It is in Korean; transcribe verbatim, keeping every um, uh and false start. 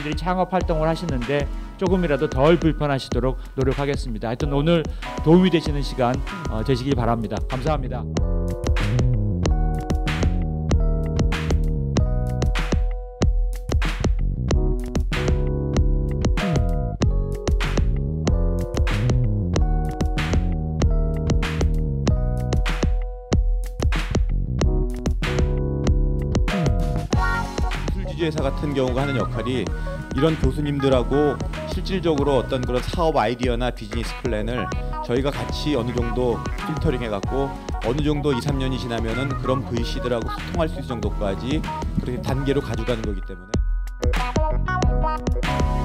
교수님들이 창업 활동을 하시는데 조금이라도 덜 불편하시도록 노력하겠습니다. 하여튼 오늘 도움이 되시는 시간 어, 되시길 바랍니다. 감사합니다. 회사 같은 경우가 하는 역할이 이런 교수님들하고 실질적으로 어떤 그런 사업 아이디어나 비즈니스 플랜을 저희가 같이 어느 정도 필터링 해갖고 어느 정도 이, 삼 년이 지나면은 그런 브이씨들하고 소통할 수 있을 정도까지 그렇게 단계로 가져가는 거기 때문에